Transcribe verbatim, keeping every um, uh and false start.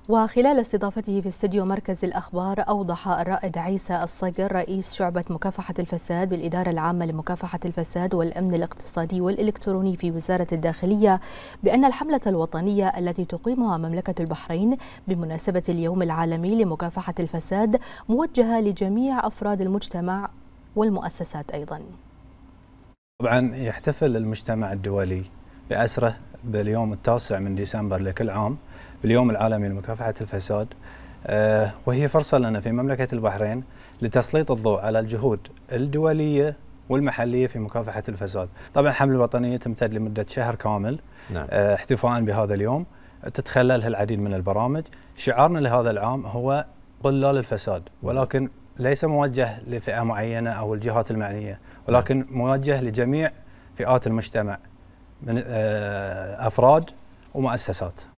وخلال استضافته في استديو مركز الأخبار، أوضح الرائد عيسى الصقر رئيس شعبة مكافحة الفساد بالإدارة العامة لمكافحة الفساد والأمن الاقتصادي والإلكتروني في وزارة الداخلية بأن الحملة الوطنية التي تقيمها مملكة البحرين بمناسبة اليوم العالمي لمكافحة الفساد موجهة لجميع أفراد المجتمع والمؤسسات أيضا. طبعا يحتفل المجتمع الدولي بأسره باليوم التاسع من ديسمبر لكل عام باليوم العالمي لمكافحة الفساد، وهي فرصة لنا في مملكة البحرين لتسليط الضوء على الجهود الدولية والمحلية في مكافحة الفساد. طبعا الحملة الوطنية تمتد لمدة شهر كامل. نعم. احتفاء بهذا اليوم تتخللها العديد من البرامج. شعارنا لهذا العام هو قلال الفساد، ولكن ليس موجه لفئة معينة أو الجهات المعنية، ولكن موجه لجميع فئات المجتمع من أفراد ومؤسسات.